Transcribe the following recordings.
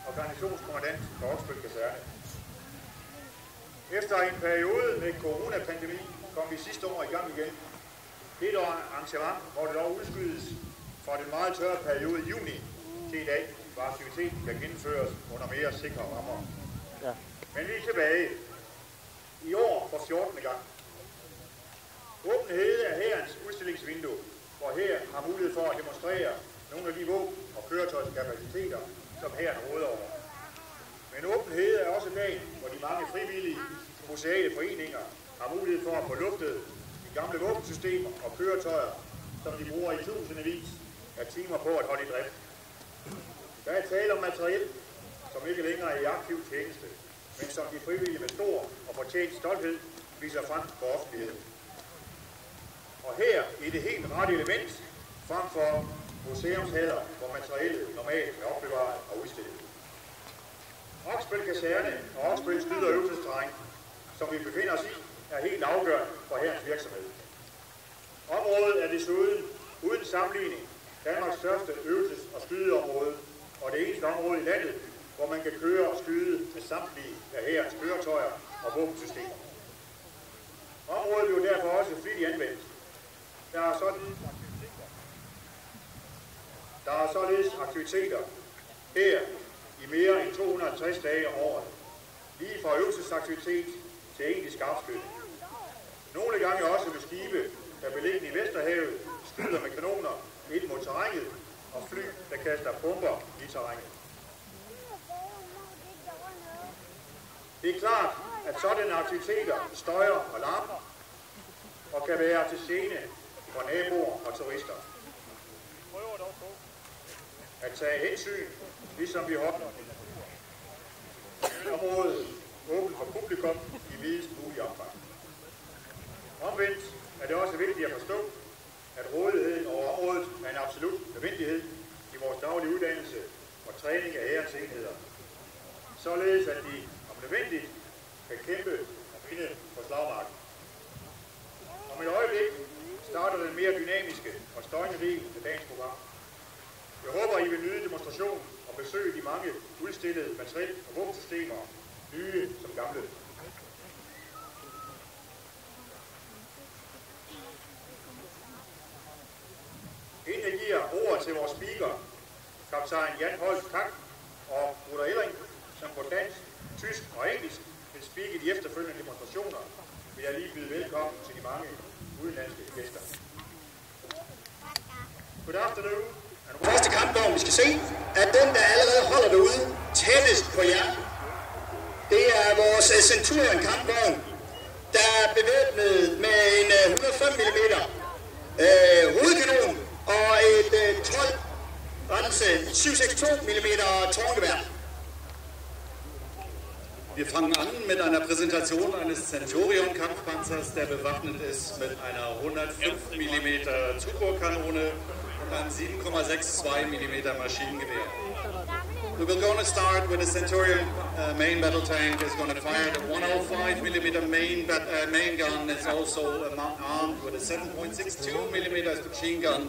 og garnisonskommandant for Oksbøl Kaserne. Efter en periode med coronapandemi kom vi sidste år i gang igen. Dette arrangement måtte dog udskydes fra den meget tørre periode i juni til i dag, hvor aktiviteten kan gennemføres under mere sikre rammer. Ja. Men vi er tilbage. I år for 14. gang. Åbenhed er hærens udstillingsvindue, hvor her har mulighed for at demonstrere nogle af de våben og køretøjskapaciteter, som hæren råder over. Men åbenhed er også dagen, hvor de mange frivillige museale foreninger har mulighed for at få luftet de gamle våbensystemer og køretøjer, som de bruger i tusindvis af timer på at holde i drift. Der er tale om materiel, som ikke længere er i aktiv tjeneste, men som de frivillige med stor og fortjent stolthed viser frem for offentligheden. Og her i det helt rette element, frem for museumshaller, hvor materiellet normalt er opbevaret og udstillet. Oksbøl Kaserne og Oksbøl Skyd- og Øvelsesterræn, som vi befinder os i, er helt afgørende for hærens virksomhed. Området er desuden uden sammenligning Danmarks største øvelses- og skydeområde, og det eneste område i landet, hvor man kan køre og skyde med samtlige af hærens køretøjer og våbensystemer. Området bliver derfor også flittigt anvendt. Der er således aktiviteter her i mere end 250 dage om året, lige fra øvelsesaktivitet til egentlig skarpskydning. Nogle gange også med skibe, der beliggende i Vesterhavet, skyder med kanoner ind mod terrænet, og fly, der kaster bomber i terrænet. Det er klart, at sådanne aktiviteter støjer og larmer, og kan være til gene for naboer og turister. At tage hensyn, ligesom vi holder området åbent for publikum i videst mulig omfang. Omvendt er det også vigtigt at forstå, at rådigheden over området er en absolut nødvendighed i vores daglige uddannelse og træning af hærens enheder. Således at de om nødvendigt kan kæmpe og vinde på slagmarken. Om et øjeblik starter den mere dynamiske og støjende del af dagens program. Jeg håber, I vil nyde demonstrationen og besøge de mange udstillede materiel- og våbensystemer, nye som gamle. Inden jeg giver ordet til vores speaker, kaptajn Jan Holst Kak og Ruder Elring, som på dansk, tysk og engelsk vil speake de efterfølgende demonstrationer, vil jeg lige byde velkommen til de mange udenlandske gæster. Good afternoon. Første kampvogn, vi skal se, er den, der allerede holder derude tættest på jer. Det er vores Centurion kampvogn, der er bevæbnet med en 105 mm hovedkanon og et 762 mm tårngevær. Wir fangen an mit einer Präsentation eines Centurion-Kampfpanzers, der bewaffnet ist mit einer 105 mm Tuborkanone und einem 7,62 mm Maschinengewehr. We will going to start with the Centurion main battle tank. Is going to fire the 105 mm main gun. It's also armed with a 7.62 mm machine gun.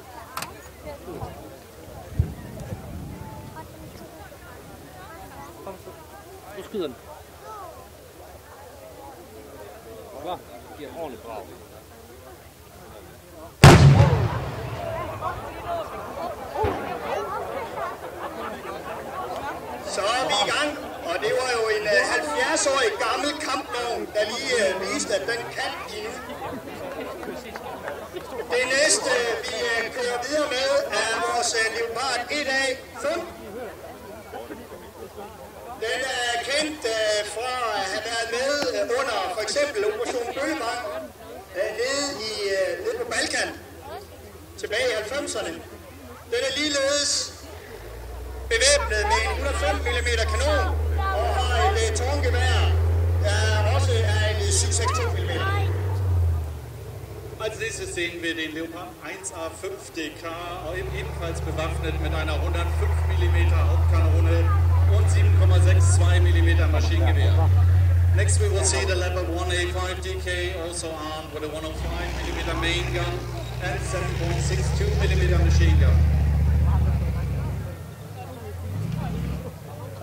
Nu skyder den. Klar, giver en ordentlig brag. Så er vi i gang, og det var jo en 70-årig gammel kampvogn, der lige viste, at den kan endnu. Det næste, vi kører videre med, er vores Leopard 1A5. Den er kendt fra at have været med under for eksempel Operation Bøllebank nede på Balkan tilbage i 90'erne. Den er ligeledes bevæbnet med en 105 mm kanon og har et tårngevær, der også er en 762 mm. Als nächstes sehen wir den Leopard 1A5 DK, ebenfalls bewaffnet mit einer 105 mm Hauptkanone und 7,62 mm Maschinengewehr. Next we will see the Leopard 1A5 DK, also armed with a 105 mm main gun and 7.62 mm machine gun.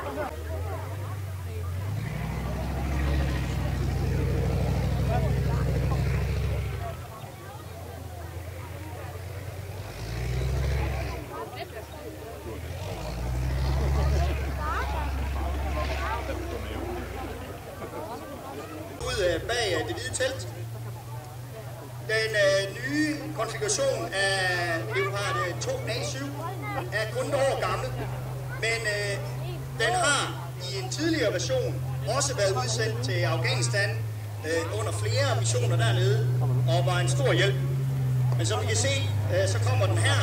Bag det hvide telt. Den nye konfiguration af Leopard 2A7 er kun et år gammel, men den har i en tidligere version også været udsendt til Afghanistan under flere missioner dernede og var en stor hjælp. Men som I kan se, så kommer den her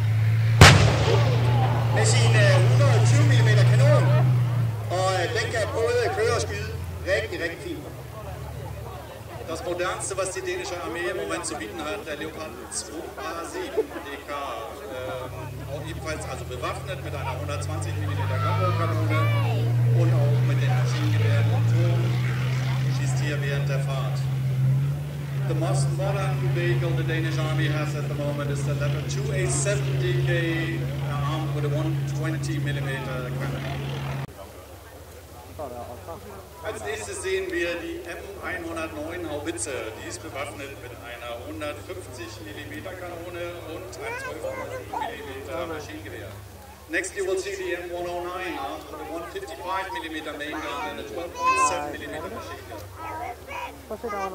med sin 120 mm kanon, og den kan både køre og skyde rigtig fint. Das modernste, was die dänische Armee im Moment zu bieten hat, der Leopard 2A7 DK, auch ebenfalls also bewaffnet mit einer 120 mm Gabelkanone und auch mit den Maschinengewehren und Turm, schießt hier während der Fahrt. The most modern vehicle the Danish Army has at the moment is the Leopard 2A7 DK, armed with a 120 mm cannon. Als nächstes sehen wir die M109 Haubitze. Die ist bewaffnet mit einer 150 mm Kanone und einem 12 mm Maschinengewehr. Next you will see the M109 armed with a 155 mm main gun and a 12.7 mm machine gun.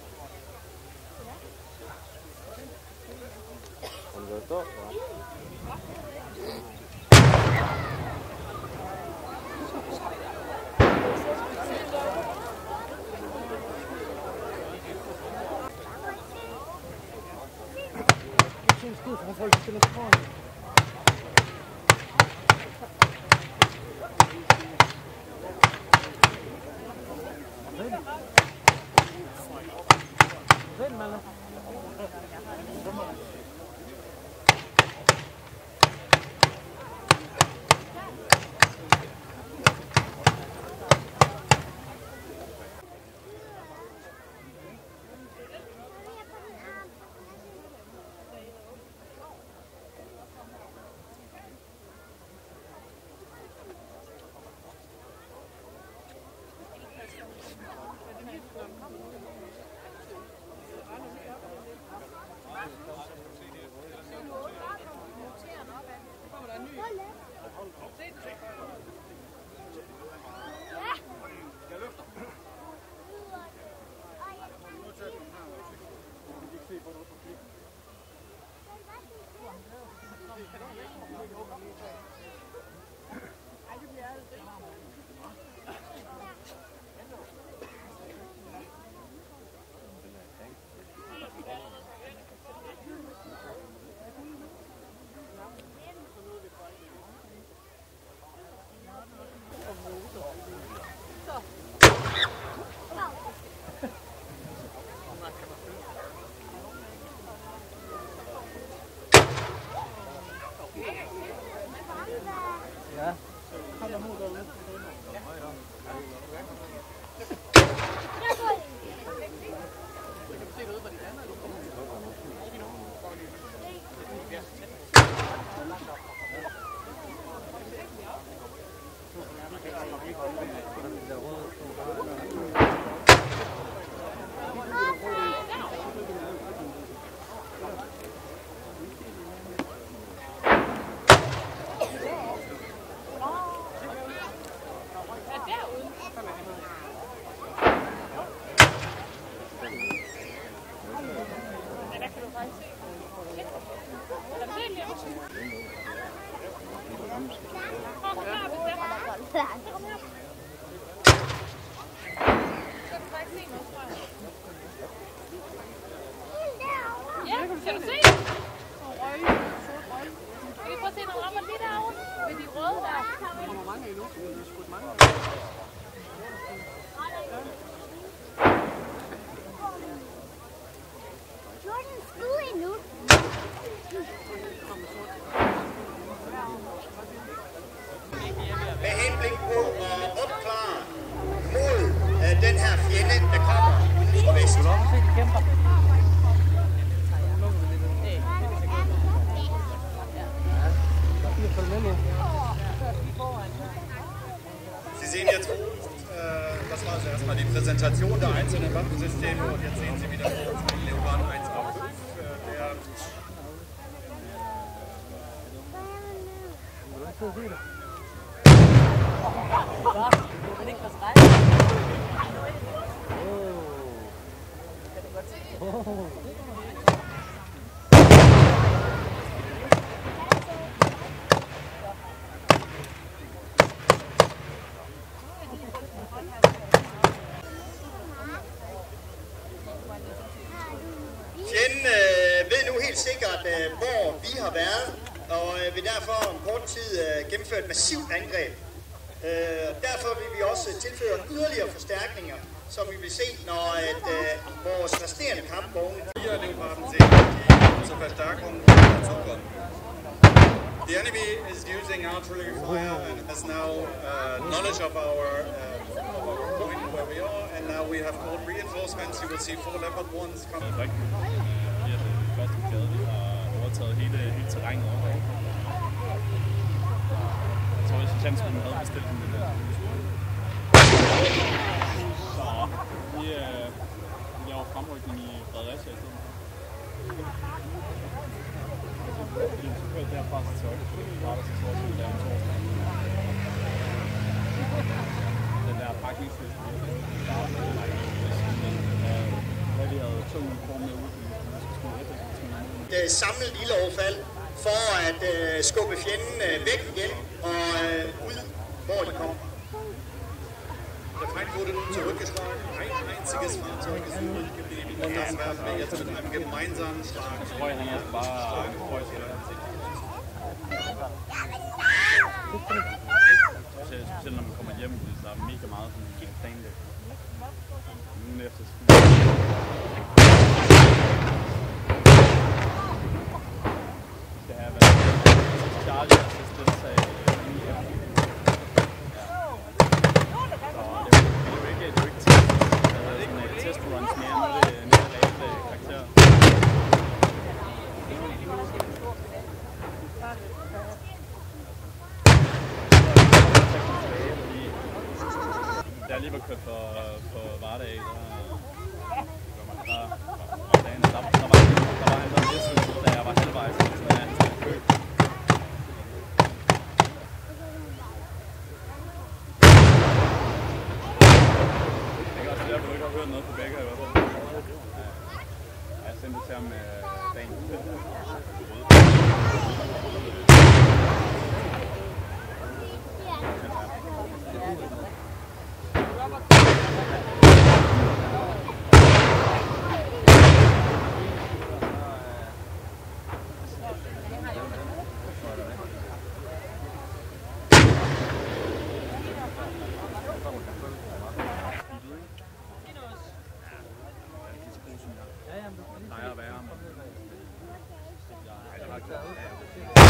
Ja, kan du se? Kan I prøve at se, når rammer lige derovre? Ved de røde der. Der kommer mange endnu, så vi har skudt mange. Jordan skud endnu. Med henblik på at opklare mod den her fjende, der kommer fra vest. jetzt das war also erstmal die Präsentation der einzelnen Waffensysteme und jetzt sehen Sie wieder den Leopard 1A5, der Fjenden ved nu helt sikkert, hvor vi har været, og vil derfor om kort tid gennemføre et massivt angreb. Derfor vil vi også tilføre yderligere forstærkninger, som vi vil se, når vores resterende kampvogne... Leoparden sehen, die zur Verstärkung dazukommen. The enemy is using artillery fire and has now knowledge of our point where we are, and now we have called reinforcements. You will see 4 Leopard 1s coming. Det første brigade, vi har overtaget hele terrænet over. Jeg tror, at sergeantskolen havde bestilt den der. Så vi laver fremrykning i Fredericia i stedet. Vi er kørt derfra til Aalborg, og så står vi der om torsdag. Den der pakningsliste, der er hvad vi havde 2 uniformer med ud, vi skulle skyde effektivt. Et samlet lille overfald for at skubbe fjenden væk igen og ud, hvor de kommer. Der Feind wurde nun zurückgeschlagen. Ein einziges Fahrzeug ist übrig geblieben. Und das werden wir jetzt mit einem gemeinsamen Schlag. Specielt når man kommer hjem, fordi der er mega meget sådan helt planlægt. Nu efter skal have været Charlie og så stille sig lige her. Det er jo ikke testruns mere, nu er det reelle karakterer. Da jeg lige var kørt for Vardag, der var han der næsten, da jeg var halvvejs, så jeg skulle købe. Det er også derfor, du ikke har hørt noget på begge i hvert fald. Jeg sendte det til ham dagen. Ja, jamen, det plejer at være. Jeg har ikke